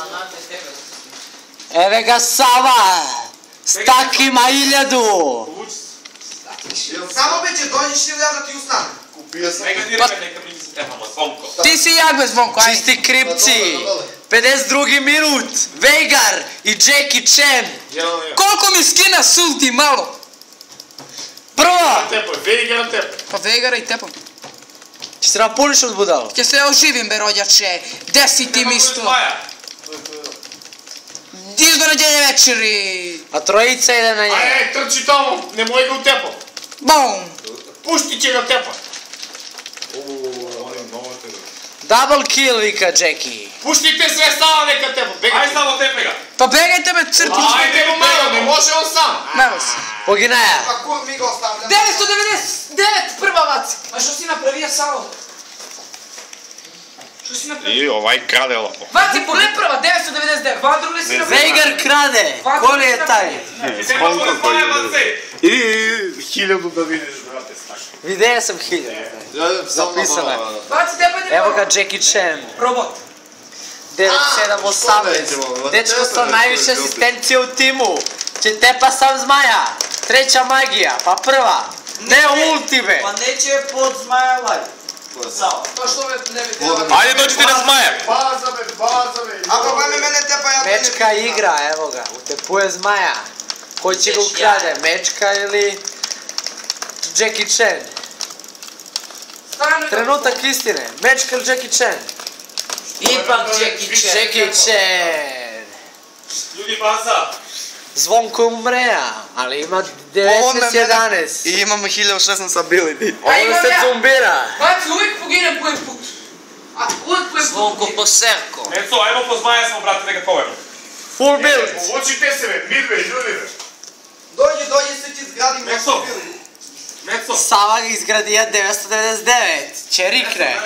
Еве га Сава! Стак има 1000! Само бе, че дойдеш ли да ти остане? Ти си як бе, Звонко, чисти крипци! 52 минут! Вейгар и Джеки Чен! Колко ми скина султи, мало? Прва! Вейгар на теб. Pa Vegara i tepam. Ще се напуниш от будало. Ќе се оживим, бе, роđače. Де си ти мисто? Избораđenje večeri. А троица иде на njega. Ай, трчи тому, не може да отепа. Бум. Пушти, че го тепа. Дабл кил, вика Джеки. Пуштите се става нека тепа. Ай, само тепе га. Pa begajte me crtić. Ajde го malo, не може он сам. Nema se. Погинаja. А кур ми го оставljamo. 999 prva vaci. A što si napravio Salo? Što si napravio? И овај краде лапо. Vaci, pogled prva, 999. Va druge si napravio. Вейгар краде. Ко ли е taj? Иди 1000 да видиш, брате, стак. Видея съм 1000. Записано е. Vaci, tepajte Ево prva. га Джеки Чен. Robot. 978. Дечко са najviše асистенция от тиму. Че тепа сам змаja. Treća magija, pa prva. Ne ulti be. Pa neće pod zmaja live. Sao. Pa što me ne bi Ајде доđите на змаја. Ако бе мене тепа ја Mečka igra, evo ga. Utepuje zmaja. Ko će ga ukrade? Mečka ili Jackie Chan? Trenutak istine. Mečka ili Jackie Chan? Ipak Jackie Chan. Jackie Chan. Ljudi, baza. Zvonko je umreja, ali ima 1911. И имам 1016 ability. Ovo se zumbira. Vaci, uvijek poginem pojem put. A uvijek pojem put. Zvonko po serko. Ецо, ајмо по змаја smo, брате, нека ковем. Full build. Повочите се, бе, мир, бе, ljudi, бе. Дојди се ти згради Мецо. Мецо. Sava ga izgradija 999. Će rikne.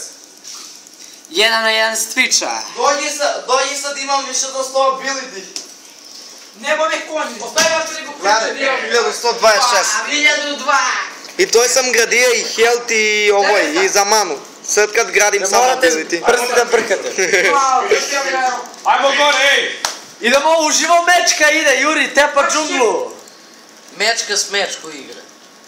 1 na 1 s Twitcha. Дојди се да имам више до 100 ability. Нема ме кони. Остави вас да го Гледай, прочетам. 1126. 1002. И тој сам градија и хелт и овој, и за ману. След кад градим Ne само morate ability. prsti da brkate. Вау, ще ми дајам. Ајмо горе, еј. Idemo uživo mečka ide, Juri, tepa džunglu. Mečka s mečku igra.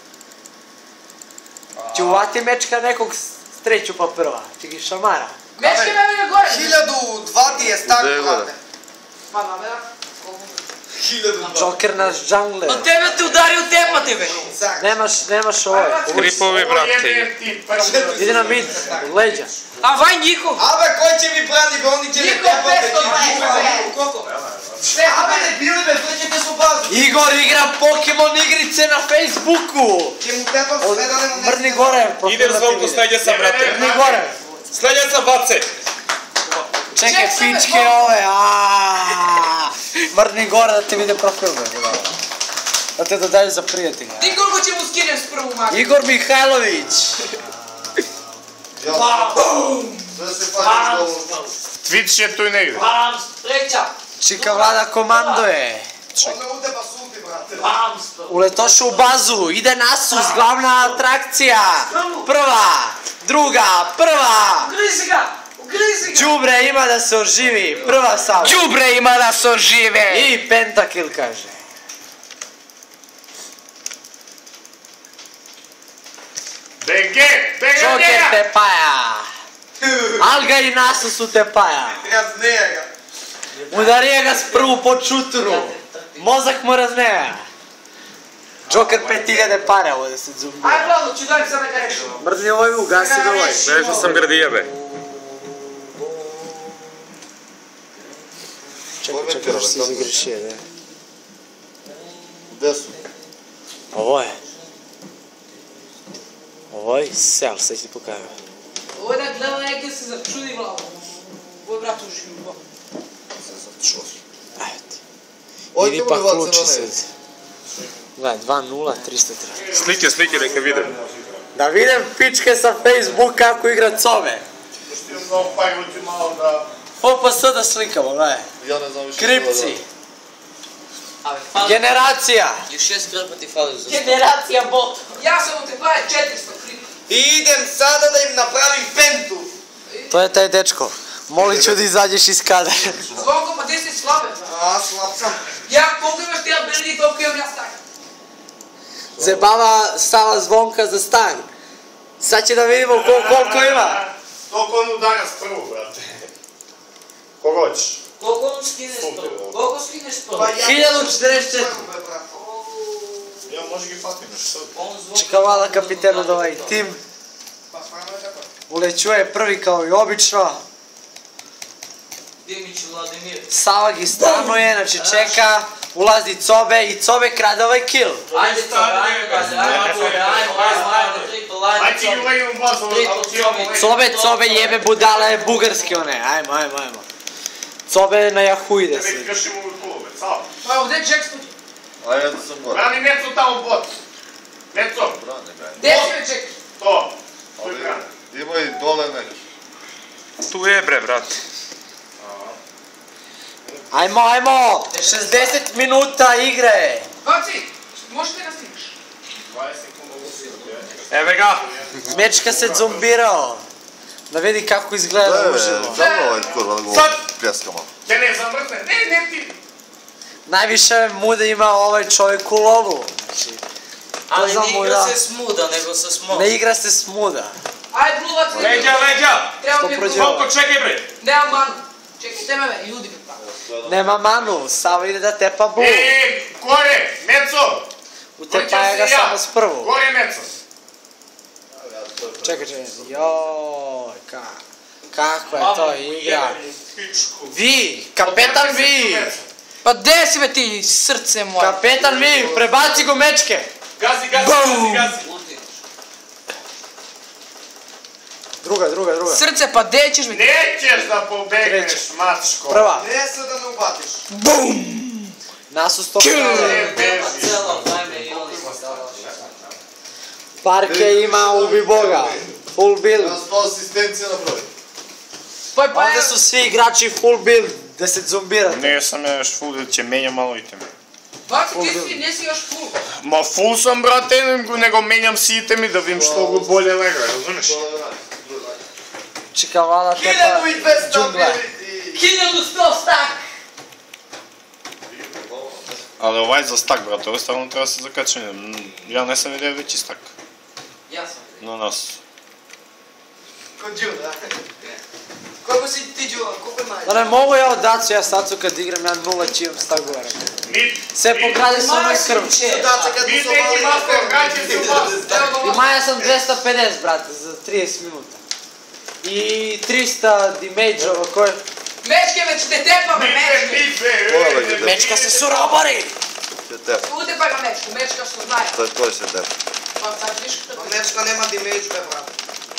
Će uvati mečka nekog streću pa prva. Će gi šamara. Мечки ме на горе. 1002 ти е стак, брате. Па на бе. Joker naš džungler. Od tebe te udario tepa tebe. Nemaš ovaj. Крипови, брате. Idi na mid, u leđa. А вај njihov. Абе, кој ќе ми брани, бе, они ќе не Njihov тепат, бе, 520. Колко? Абе, не били, бе, тој ќе те со базу. Igor igra Pokemon igrice na Facebooku. Ќе му тепам све да не му не Mrni gore. Идеш Звонко, следја се, брате. Mrni gore. Следја се, баце. Čekaj, pičke ove, Mrni gore da te vide profil, bе. Da te dodaju za prijatelja. Ти колко ќе му скинем с прву мака? Igor Mihajlović. Да се фатиш долу. Твич е тој негде. Bam, treća. Čika Vlada komanduje. Он ме утепа султи, брате. Bam, Uletoše u bazu, ide Nasus, glavna atrakcija. Prva, druga, prva. Ugriзи ga! Ugrizi ga! Đubre ima da se oživi, prva Sava. Đubre ima da se ožive! I pentakill kaže. Беге, беге, Joker беге. te paja. Alga i Nasus u te paja. Разнеја га. Udarija ga s prvu po čuturu. Mozak mu razneja. Joker 5000 pare, ovo da se zumbira. Aj, Vlado, ću dajem sad neka rešimo. Mrdni ovaj, ugasi ga ovaj. Бежа сам градија, бе. Čekaj, da se izigriši, ne? Где су? Ovo je. Ovo je sel, sad ću ti pokažem. Ovo je da gleda neke se začudi Vlado. Ovo je brat uživo. Evo ti. Ој Idi ќе pa му kluči ваци sad. Gledaj, 2-0, 303. Слики, слики, нека видим. Da vidim pičke sa Facebook kako igra cove. FPS da slikamo, gledaj. Ја не знам више. Kripci. ali fali. Generacija. Još 6 krpa ti fali za Generacija bot. Ja sam u te paje 400 klip. И идем сада да им направим пенту. To je taj dečko. Molit ću da izađeš iz kadra. Zvonko, pa gdje si slabe? A, slab sam. Ja, koliko imaš ti ability, toliko imam ja stan. Zebava stava Zvonka za stan. Sad će da vidimo koliko ima. Toliko on udara s prvu, brate. Koga hoćeš? Koliko on skine s prvo? Koliko skineš s prvo? 1044. Ja, može gi fatim još sad. Čeka vala kapiten od ovaj tim. Ulećuje prvi kao i obično. Dimić Vladimir. Savag stanuje, znači čeka. Ulazi Cobe i Cobe krade ovaj kill. Ajde Ajde gi legam bazu, Cobe jebe budale bugarski one. Ajmo. Cobe na Yahoo ide se. Već kršimo ovu klube, cao. Pa ovdje Jack studi. A ja sam gore. Brani Neco tamo bot. Neco, Brane ga. Gdje si me Jack? to. Tu je brane. Ima i dole neki. Tu je bre, brate. Ajmo. 60 minuta igre. Baci, možete nas stigneš? 20 sekunda usijem. Evo ga. Mečka se zombirao. Da vidi kako izgleda uživo. Džavno ovaj kurva da go Sad! pljeska malo. Ne, zamrtne. Ne ti. Najviše muda ima ovaj čovjek u lovu. Znači, Ali znam ne mu igra da. se smuda, nego sa smom. ne igra se smuda. Ajde, Blue, baci. Leđa. Treba mi je prođe? Blue. Zvonko, čekaj bre. Nemam manu. Čekajte me, ljudi mi pa. Nema manu, samo ide da tepa bu. Gore, Neco. Utepaja ga samo s prvu. Gore, Neco. Čekaj. Joj, kako je to igra. Vi, kapetan Vi. Pa gdje si me ti, srce moje? Kapetan Vi, prebaci go mečke. Gazi. Ulti. Druga. Srce, pa gdje ćeš me ti? Nećeš da pobegneš, Treća. mačko. Prva. Ne se da ne ubatiš. Nas u 100 Ne beži. Celo vreme i oni se stavljaju. Parke ima ubi boga. Full build. Ja 100 asistencija napravi. Pa Ovdje su svi igrači full build. Da se zombirate. Ne, sam ja još full, će menjam malo iteme. Baci, ti nisi još full. Ma full sam, brate, nego menjam si itemi da vidim što go bolje lega, razumiješ? Čeka vala tepa 1200 džungla. ability. 1100 stak. Ali ovaj za stak, brate, ovo stavno treba se zakačenje. Ja ne sam vidio veći stak Ja sam. na nas. Kod Đula. Koliko si ti Đula, koliko ima? Da ne mogu ja od Dacu, ja Stacu kad igram, ja 0 čijom stagove. Sve pokrade su onoj krv. Daca kad Mi su neki obali master, vraćaj se u master. I Maja sam 250, brate, za 30 minuta. I 300 damage-ova koje... Mečke me ćete tepa me, mečke. Mečka se surobori! Će tep. Utepaj ga mečku, mečka što znaje. To je se tep. Pa sad viš kako... Mečka nema damage, be brate.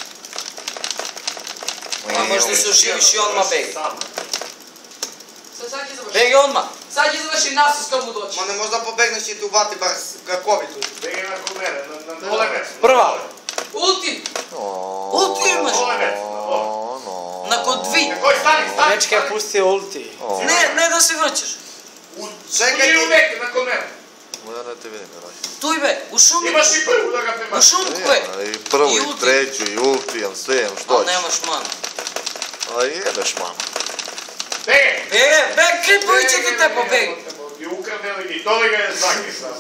A možda se oživiš i odmah beg. Sad će završi. Beg odmah. Sad će završi nas s tomu doći. Ma ne možda pobegneš i ti ubati bar kakovi tu. Begi nakon mene, na dole mesto. Prva! Ultim! Ulti imaš. Nakon dvi. Koji stani. Mečka je pustio ulti. Ne da se vraćaš. Čekaj Udi ti. uvek, nakon mene. Moja ne te vidim, Raš. Tuj be, u šumi. Imaš i prvu da ga U premaš. šumku be. I prvu, I i ulti. treću, i ulti, imam sve, imam što Ali hoćeš. nemaš mana. A jebeš mama. Begi. Beg, klipovi će ti tepa, beg. I ukradeli i dole ga je zakisao.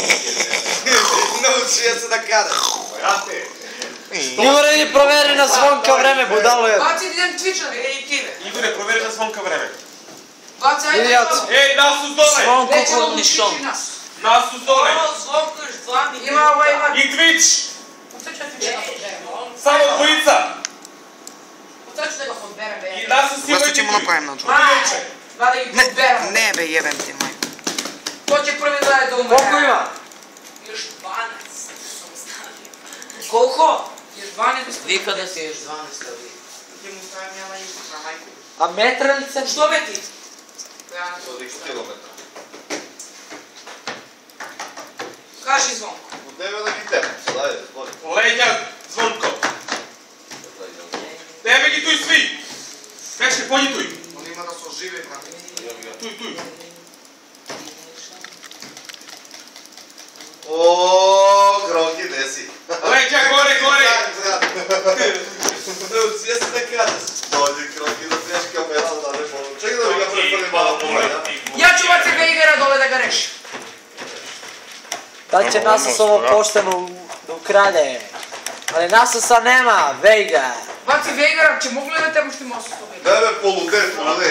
Naučio se da kada. Brate. I uredi proveri na Zvonka vreme, budalo je. Baci, idem Twitcha, ej ti me. Igore, proveri na Zvonka vreme. Baci, ajde. Idiot. Ej, nas uz dole! Zvonko Neće ko da nišom. učići nas. Nas uz dole! Zvonko još 2 minuta. Ima ovaj, ima. I Twitch! Sad ću ja Twitcha da podberem. Samo dvojica! Sad ću da ga podberem, be. I nas uz Zašto ćemo napravim na Ma, da ih podberem. Ne be, jebem ti maj. Ko će prvi zajedno umre? Koliko ima? Još 12 sam stavio. Koliko? Još 12 bi stavio. Vi kada si još 12 stavili. Ti mu stavim ja na istu na majku. A metralice? Što be ti? Ja. Kaži Zvonko. U tebe da mi tep. Dajde, zvoni. Leđa, Zvonko! Tebe gi tuj svi! Večke, pođi tuj! On ima da se oživi, brate. Tuj. Oooo, Kroki, desi. Leđa, gore! Naučio se da kada. Dođi Kroki da teški operal da ne pomoći. Čekaj da mi ga pretvorim malo pomoći. Ja ću baciti Vejgera dole da ga reši. Da će Nasus ovo pošteno ukrade. Ali Nasusa nema, Veigar. Baci Vejgera, će mogu gledati tamo što ima osu to Vejgera. Bebe polude.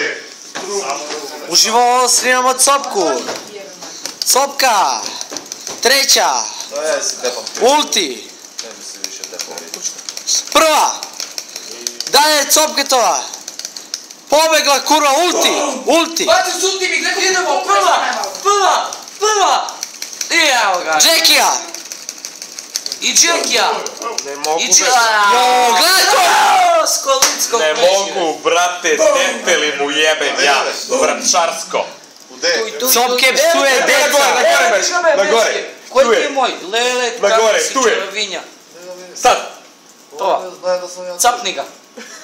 Uživo snimamo copku. Copka. Treća. Ulti. Prva. Dalje copketova. Pobegla kurva, ulti. Baci s ulti mi, gledaj Idemo, prva! I evo ga. Jackija. I Jackija. Ne mogu I bez... Jo, gledaj to. S Kolickog Ne mogu, brate, stepeli mu jebem ja, vračarsko. Copke psuje deca. Na gore, Koji tu ti je je. moj? Lelet, Na kako gore, si tu je. čerovinja. Sad. To. Capni ga.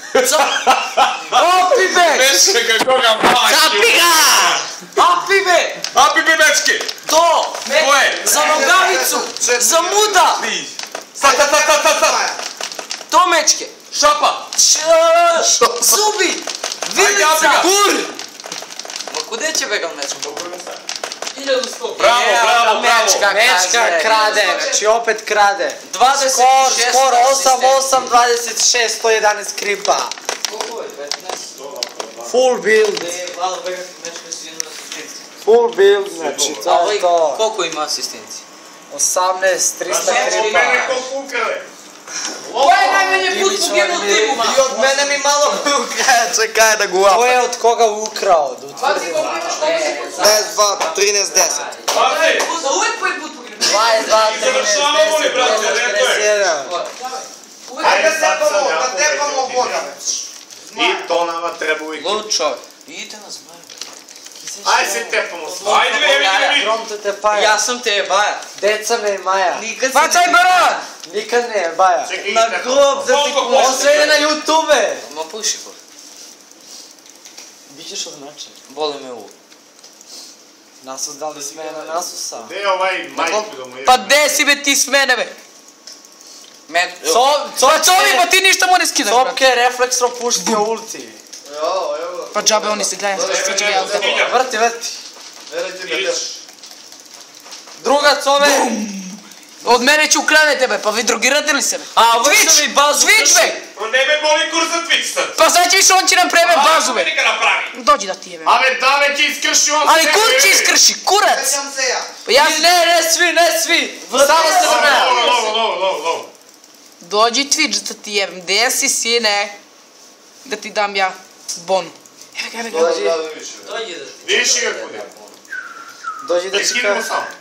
Opi be. Veš kako ga mači. Capi ga. Api be! Api bebečki. To! Koje? Za nogavicu! Za muda! Sad. To mečke! Šapa. Zubi! Ajde, Vilica! api ga. Kur! Ma kude će begal mečka? 1100. Bravo. Mečka krade, znači opet krade. 26. Skor 8-8, 26, 111 kripa. Koliko je? 15? Full build. Hvala begal mečka si jednu asistenciju. Full build, znači A to je ovaj to. koliko ima asistencije? 18, 300 kripa. koliko ukrale. Ovo je najmanje put poginuo timu. I od mene mi malo ukraje, čekaj da go Ko up. je od koga ukrao, da Baci utvrdimo. koliko imaš, koliko si put. 10, 2, 13, 10. Pazi. Za uvijek koji put poginuo. 22, 13, završavamo li, 10, brate, 11, rekao je. 41. Ajde da tepamo voda. I to nama treba uvijek. Lud čovjek. Idite na zmaju. Ajde se tepamo. Ajde, vidi. Promptujte Paja. Ja sam te baja. Deca me i Maja. Nikad Bacaj Baran! Nikad ne, Baja. Čekaj, Na idemo. grob da ti Koliko On sve ide na YouTube. Ma puši bo. Bićeš označen. Boli me u. Nasus dali sme na Nasusa. Gde je ovaj majku da mu je? Pa gde si be ti s mene be? Pa čovi, pa ti ništa mu ne skidaš, brate. Copke je refleksno puštio ulti. Evo. Pa džabe oni se gledaju, što će ja uzeti. Vrti. Verujte mi da Druga cove. Od mene će ukradete be, pa vi drogirate li sebe? A ovo što mi bazu Switch be! On ne me boli kur za Twitch sad. Pa sad će više on će nam preme bazu be. Neka napravi. Dođi da ti jebem. Ave, da već iskrši on Ali sebe, kur će ej. iskrši, kurac! Sjećam se ja. Pa ja... Ne svi. Samo se vrne. Lovo. Dođi Twitch da ti jebem, gdje si sine? Da ti dam ja bon. Evo ga. Dođi. Dođi da ti. Viši ga kude. Dođi da Ne ti skinemo kažem. samo.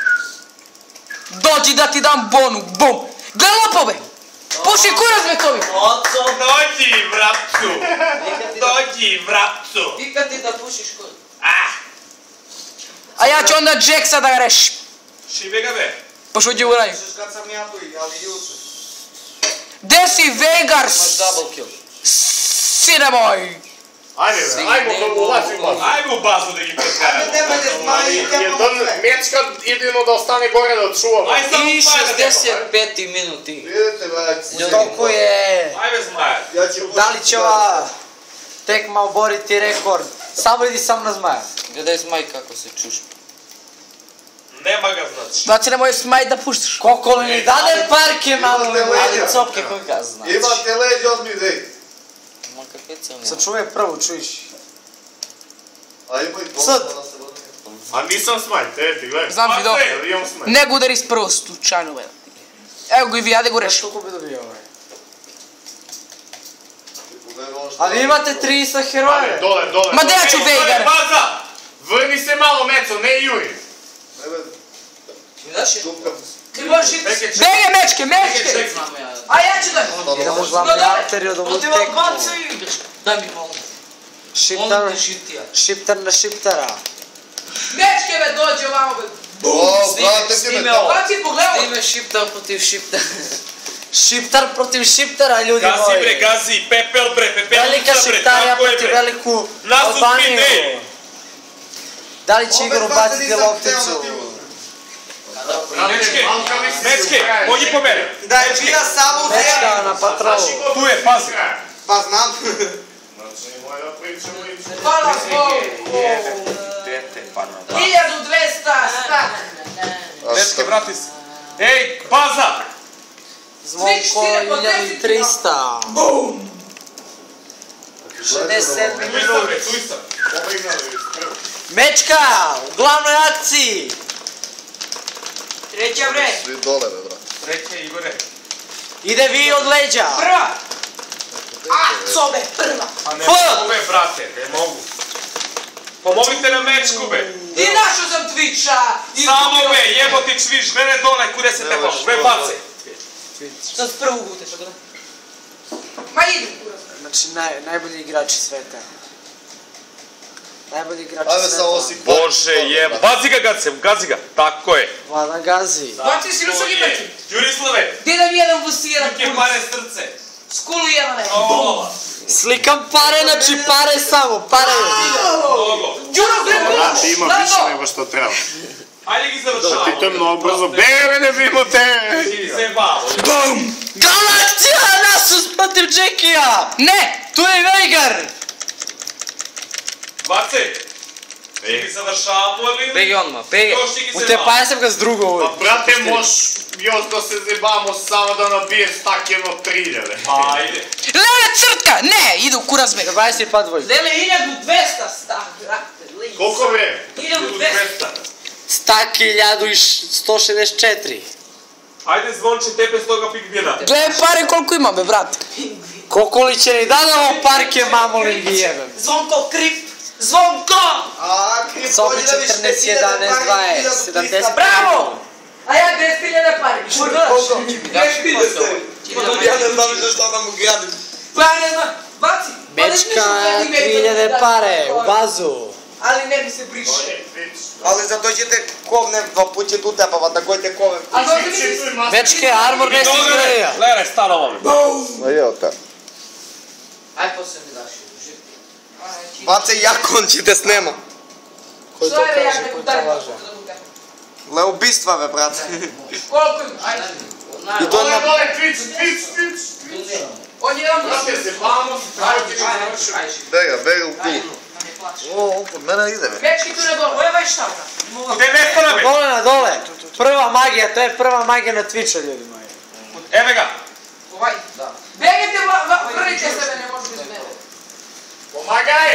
Dođi da ti dam bonu, bum! Gle lopove! Puši kurac me tovi! Oco! Dođi, vrapcu. Dođi, vrapcu. Ti kad ti da pušiš kod? A ja ću onda Jacksa da ga rešim. Šibe ga be. Pa što će uradi? Kad sam ja tu, ali juče. Gde si Vegars? Imaš double kill. Sine moj! Ajde, ajmo to ulazi u bazu. Ajmo u bazu da ih Ajde, predstavimo. nemojte smaji, Je tepamo to sve. mečka jedino da ostane gore da odčuvamo. Ajde samo I zmaja da tepamo. 65 minuti. Vidite, gledajte. Toliko je. Ajde zmaja. Ja ću Da li će ova tekma oboriti rekord? Samo idi sam na Zmaja. Gledaj zmaj kako se čušpa. Nema ga znači. Baci na moj smajt da puštaš. Koliko li mi dade parke malo mi Ali mali. copke koji ga znači. Imate leđe, odmi dej. Ma kakve crne. Sad čuje prvu, čuješ. A ima i dvoje Sad. da se vrne. A nisam smaj, ti gledaj. Znam ti dobro. Jel imam smaj? Ne ga udari s prvo slučajno, vela. Evo ga i vi, ajde go reši. Koliko bi dobio ovaj? Pogledaj ono što- Ali imate 300 Ajde, heroje. dole. Ma da ja ću Veigar. Baza! Vrni se malo, Meco, ne Juri. Evo, Znaš je? čupkam. Ti možeš ići. Bege mečke, mečke! Znam ja. A ja ću da... Idemo glavni arteriju da mu Ti vam tekmu. baca i igraš. Daj mi malo. Šiptar, Molim te šiptija. šiptar na šiptara. Mečke me dođe ovamo be. O, brate, ti Snime me ovo. Baci pogledaj. Snime šiptar protiv šiptar. Šiptar protiv šiptara, ljudi Gazi bre, moji. gazi, pepel bre, pepel Velika šiptarija protiv veliku Nasus Albaniju. ide. Da li će Igor ubaciti lopticu? Mečke, pođi po mene. Da je bila samo Mečka na patrolu. Tu je, pazi. Pa znam. Hvala Bogu! Dete, pa na 1200 stak! Dečke, vrati se. Ej, baza! Zvonko 1300. Bum! 67 Tu minut. sam. Mečka, u glavnoj akciji. Treća bre! Svi dole, be, brate. Treće, Igore. Ide vi od leđa. Prva! Cobe, prva! A ne mogu be, brate, ne mogu. Pomogite na mečku, be. I našao sam Twitcha! Samo be, jeboti čviš, gledaj dole, kude se tepamo, be bace. Sad prvu guteš, ako da? Ma idi, kurac. Znači najbolji igrači sveta. Najbolji igrači Ajde sveta. sa osi. Bože jeb, gazi ga, tako je. Vladan gazi. Bati si ručak imati. Jurislave, Gdje da mi jedan busira, neke pare srce. Skulu jedan ne. Slikam pare, znači pare samo, pare. Mnogo. Đuro, gre Ti ima više nego što treba. Ajde gi završavamo. Ti to je mnogo brzo. Bebe, ne vidimo te! Ti se bavo. BUM! Galaksija, Nasus protiv Jackija! Ne, tu je Veigar! Bace. Ti završavamo ili? Begi odmah, begi. Još ti se Utepa, ja sam ga s drugo ovdje. Pa brate, moš još da se zebamo samo da nabije stak jedno 3000. Ajde. Lele crtka! Ne, idu kurac me. 20 pa dvoj. Lele 1200 stak, brate. Koliko bre? 1200. Stak 1164. Ajde zvonči tepe s toga pingvina. Gledaj pare koliko ima be, brate. Kokoliće ni dadamo parke mamolim bijevem. Zvonko krip. Zvonko! A, krip, Sobi hoće da više 14, 11, 20, 70. Bravo! A ja 10.000 pare. Što gledaš? 10.000. Ja ne znam što da mu gradim. Pa ja ne znam. Baci. Mečka, 3000 pare, u bazu. Ali ne mi se briše. Ali zato ćete kovne dva put će tu tepava, da gojte kove. A dobro mi se... Mečke, armor ne se izgleda. Lere, stano ovome. Ma je ta. Aj posle mi daš. Bace jakon ćete snema. Koji to Što je kaže, ja koji neku to daj laže? Le ubistva ve, brate. Koliko ima? Ajde. I to na... Dole, Twitch. On je on Brate, zebamo, dajte mi završimo. Bega u kul. O, od mene ide, be. Mečki tu ne bol, ovo je vaj šta? Gde nestane me? Dole na dole. Prva magija, to je prva magija na Twitchu, ljudi moji. Eve ga. Ovaj. Begajte, vrnite sebe, ne može bez mene. Pomagaj!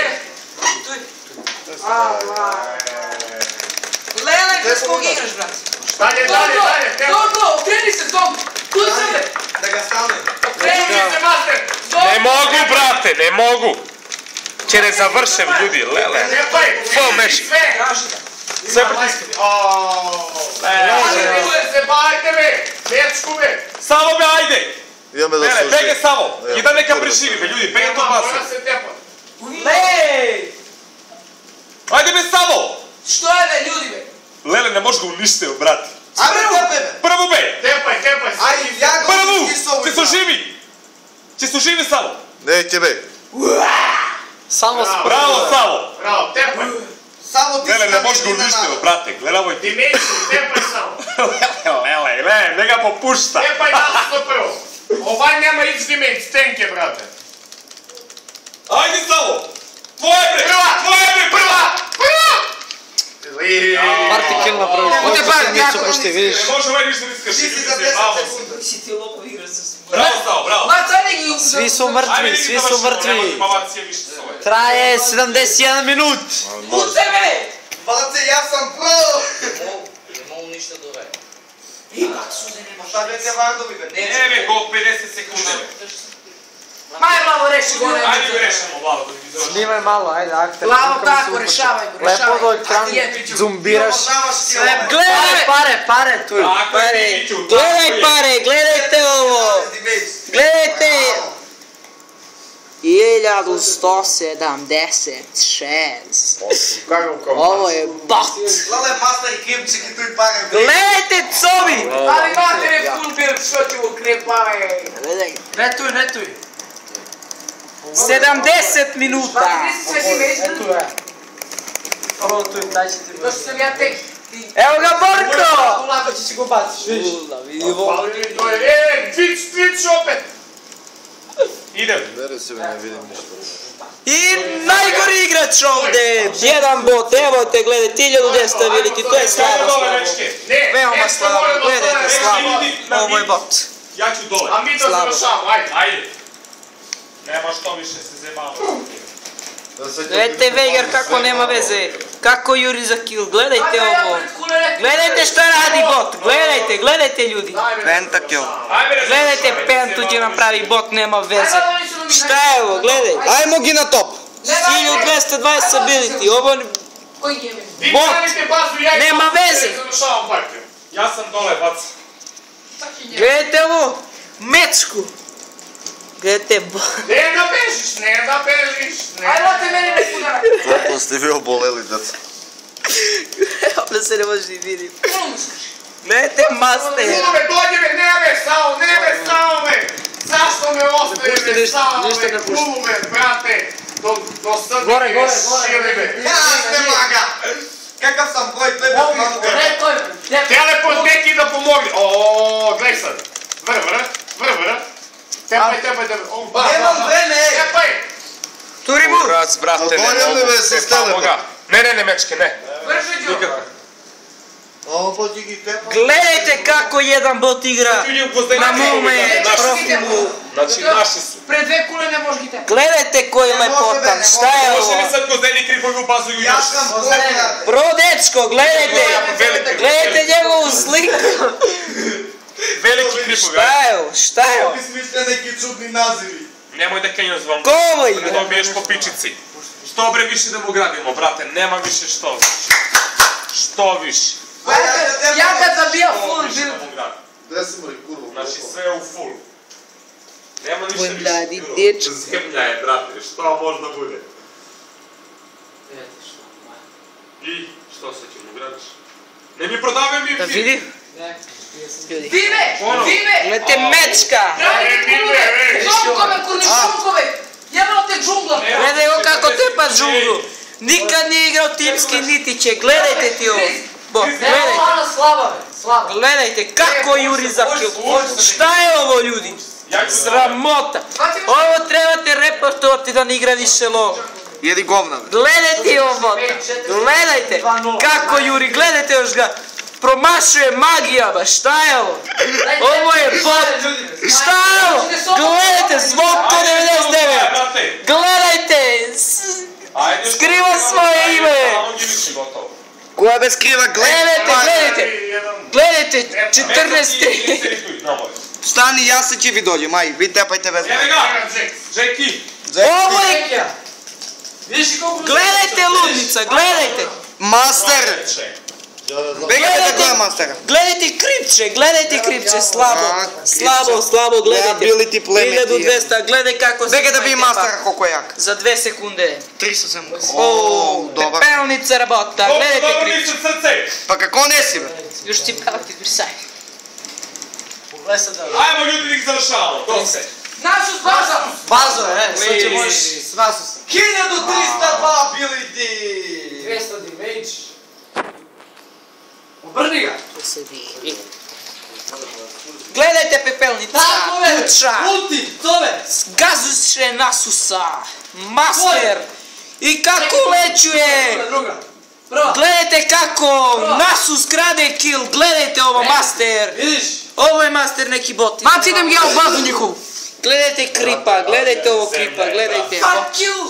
Lele, kad skog igraš, brate? Dalje, Donko, okreni se, Donko. Tu sebe. Da ga stavim. Okreni se, master. Ne mogu, brate, ne mogu. Će ne završem, ljudi, lele. Fo, meš. Sve pritiskaj. Zebajte me! Dečku me! Samo be, ajde. Idem me da Lele, služi. bege samo. I da neka preživi, be, ljudi, bege to baze. Mora se tepa. Lej! Ajde be, samo. Što je be, ljudi be? Lele, ne možeš ga uništiti, brate. Ajde tepe me. Prvu be. Tepaj. Ajde, ja ga Prvu. upisao. Če su živi. Če su živi, samo. Neće be. Samo Bravo, samo. Bravo, tepaj. Samo ti Lele, ne možeš ga uništiti, brate. Gledaj ovoj ti. Dimenziju, tepaj samo. Lele, ne ga popušta. Tepaj nasto prvo. Ovaj nema X dimenziju, tenke, brate. Ajde, samo. Tvoje bre. Prva. Partikel na prvi. Ovdje se nisu pošti, vidiš. Ne može ovaj ništa Ti niskaš. si za 10 sekundi. Si ti lopov igraš sa svim. Bravo, samo, bravo. Ma, cari gi... Svi su mrtvi, svi su mrtvi. Traje 71 minut. U sebe! Bace, ja sam pro. Ne mogu ništa da radi. Ima, suze nema Šta be te vardovi be? Ne, be, go 50 sekunde. Maj, Glavo, reši go. Ajde ga rešamo, malo, da mi završimo. Snimaj malo, ajde, akter. Glavo, Kako mi se tako, uputi. rešavaj go, Lepo do rešavaj. ekran, zumbiraš. Sve Gledaj! Pare, tu. Tako je, Miću, tako je. Pare, gledajte ovo. Gledajte. 1176. Ovo je bot. Lale, master i kripčiki tu i pare. Gledajte, covi. Ali mater je fulbir, što ti ukrepaj. Netuj. 70 minuta. Pa ti si sve ti među? Tu je. Ovo tu je, daj će ti To što sam ja tek... Evo ga, Borko. Lako će go baciš, vidiš? To je, Twitch opet! Idem. Veri se mi ne vidim ništa. I najgori igrač ovde, jedan bot, evo te gledajte, 1200 veliki, to je slabo. Veoma slabo, gledajte slabo, ovo je bot. Ja ću dole. A mi to završamo, ajde. Ajde. Nema što više se zebamo. Gledajte Veigar kako nema veze, kako juri za kill, gledajte ovo. Gledajte šta radi bot, gledajte ljudi. Pentakill. Gledajte Pentu gdje nam pravi bot, nema veze. Šta je ovo, gledajte. Ajmo gi na top. 1220 ability, ovo bot, nema veze. Ja sam dole bac. Gledajte ovo, mečku. Gledajte bot. Ne da bežiš. Ajmo te meni neku da. Koliko ste vi oboleli, deca? Ovdje se ne može ni vidjeti. Gledajte master. Kulove, dođi me, neme sao me. Zašto me ostaje sao me? Kulove, brate. Do sada me šili me. Jasne maga! Kakav sam boj, tebe mamuka. Teleport neki da pomogne. Oooo, gledaj sad. Vrv. Tepaj. Nemam vreme, ej! Tepaj. Turimu! Brac, brate, Odgovorio li me sisteme? Ne, mečke, ne. Vrši Đuro. Ovo podigi tepa. Gledajte kako jedan bot igra na mome profilu. Znači, naši su. Pre 2 kule ne možeš gitati. Gledajte koji je lepotan, šta je Može ovo? li sad Gvozdeni kripovi ubazuju Ja još? sam pokrat. Bro, dečko, gledajte! Gledajte njegovu sliku! Veliki kripovi. Šta je ovo, šta je ovo? Vi smišlja neki čudni nazivi. Nemoj da Kenjo zvam. Ko ovo Ne igra? dobiješ po pičici. Što bre više da mu gradimo, brate, nema više što. Što više. Ja kad zabijam full Što više build. da mu gradimo. Gde sam li kurvo? Znači sve u full. Nema ništa Moj više. mladi dečko. Zemlja je, brate, što možda bude. I što se ćemo gradiš? Ne mi prodavaj mi Da vidi? Ljudi. Dime! Gledajte mečka! Šomkove! Jebalo te džungla! Gledaj ovo kako tepa džunglu. Nikad nije igrao timski niti će. Gledajte ti ovo. Bot, gledajte. Slava. Gledajte kako juri za kill. Šta je ovo ljudi? Sramota. Ovo trebate reportovati da ne igra više lov. Jedi govna. Gledajte ovo bota. Gledajte kako juri. Gledajte još ga. Promašuje magija, ba šta je ovo? Ovo je bot. Šta je ovo? Gledajte, Zvonko 99. Gledajte. Skriva svoje ime. Koja bez kriva Gledajte, 14. Stani, ja se će vi dođem, aj, vi tepajte bez Evo ga! Jackie! Ovo je... Gledajte ludnica, gledajte. Master! Begajte koja je mastera? Gledajte kripče, slabo, gledajte. Ability plemeti. 1200, gledaj kako se... Begaj da bi mastera koliko je jak. Za 2 sekunde. 300 sam. Dobar. Pepelnica rabota, gledajte kripče. Srce! Pa kako nesi bre? Još ti pevati brisaj. Ajmo ljudi da ih završavamo, to se. Našu baza! Bazo je, sad će možeš sva su se. 1302 ability! 200 damage. Obrni ga! Gledajte pepelnica, kuća, Ulti! Tove! gazuše nasusa, master. I kako lećuje. Druga! Prva! Gledajte kako Nasus krade kill, gledajte ovo master. Vidiš? Ovo je master neki bot. Maci idem ja u bazu njihovu. Gledajte kripa, gledajte ovo kripa, gledajte. Fuck you!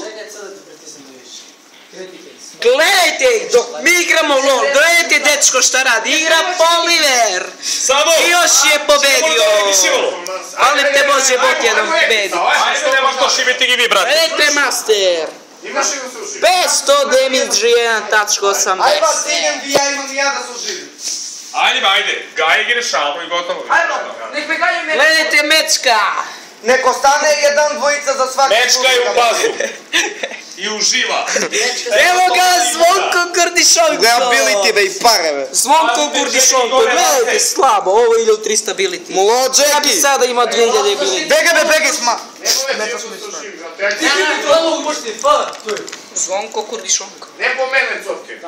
Gledajte, dok mi igramo LOL, gledajte dečko šta radi, igra Poliver. Samo! I još je pobedio. Ali te može bot jedan pobedi. Ajde, nema što šibiti i vi, brate. Gledajte master. Imaš li ga suši? 500 damage, 1.80. Aj ba stignem vi, ja imam ja da su živi. Ajde, ga igrešamo i gotovo. Ajmo! Nek me ganju mene! Gledajte mečka. Neko stane jedan dvojica za svaki Mečka je u bazu. I uživa. Evo ga Zvonko Gurdišonko. Gle ability da i pare be. Zvonko Gurdišonko, gledajte slabo, ovo je 1300 ability. Mulo Ja bi Jackie. sada ima 2000 ability. Begaj sma. Zvonko Gurdišonko. Ne po mene, copke!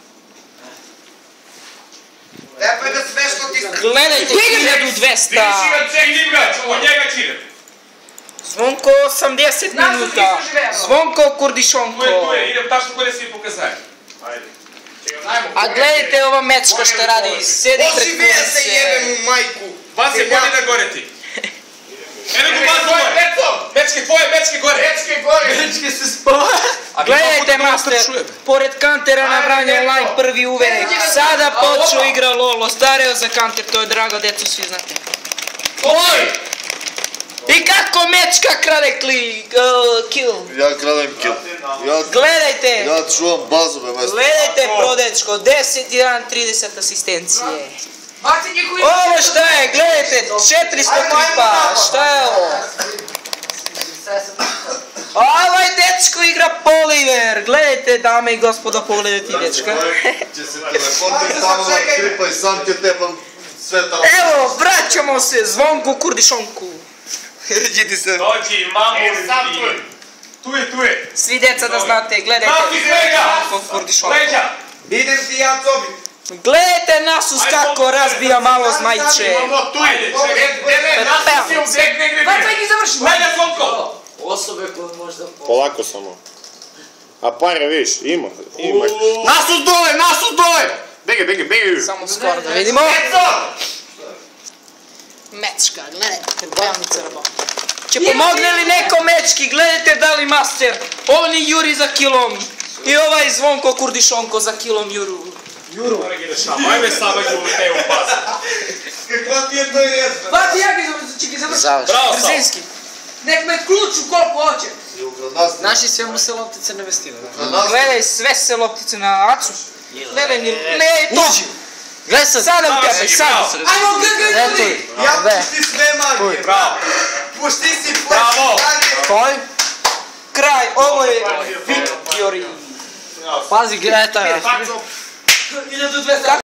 Lepaj da sve što ti... Gledajte 1200. Vidiš ga, Jack, dim ga, od njega činem. Zvonko 80 minuta. Zvonko Kurdišonko. Tu je, idem tačno kod je svi pokazaj. Ajde. A gledajte ova mečka što radi. Sedi pred kulise. majku. Vas je bolje da gore ti. Eno go vas gore. Mečke tvoje, mečke gore. Mečke se spava. Gledajte master, pored Kantera na Vranje online prvi uvek. Sada počeo igra Lolo, stareo za Kanter, to je drago djeco, svi znate. Oj! I kako mečka krade kill? Ja kradem kill. Gledajte! Ja čuvam bazove, majstor. Gledajte prodečko, 10-1, 30 asistencije. Ovo šta je, gledajte, 400 klipa, šta je ovo? Ovaj dečko igra Poliver, gledajte dame i gospodo, pogledajte dečka. Će se teleportir tamo na kripa i sam te tepam sve tamo. Evo, vraćamo se Zvonku Kurdišonku. Idi se. Dođi, mamu ti. Tu je. Svi deca da znate, gledajte Zvonku Kurdišonku. Leđa. Idem ti ja cobi. Gledajte Nasus kako razbija malo zmajče. Imamo tu je. Nasus je u beg negdje. Leđa, Zvonko. Osobe koje možda... Polako samo. A pare viš, ima. Nasus dole! Bege. Samo skoro da vidimo. Mečka, gledajte, bojavnica rabota. Će pomogne li neko mečki, gledajte da li master. Oni juri za kilom. I ovaj Zvonko Kurdišonko za kilom juru. Ajme sama ću u te upast. Kakva ti je to jezba? Bati ja ga završi. Bravo, Savo. Brzinski. Nek me ključu koliko hoće. Naši sve mu se loptice ne vestile. Gledaj sve se loptice na acu. Gledaj mi, gledaj to. Gledaj sad. Sada u tebe, sada. Ajmo, gledaj ljudi. Ja pušti sve magije. Bravo. Pušti si Bravo. Koji? Kraj, ovo je Victory. Pazi, gledaj taj. 1200.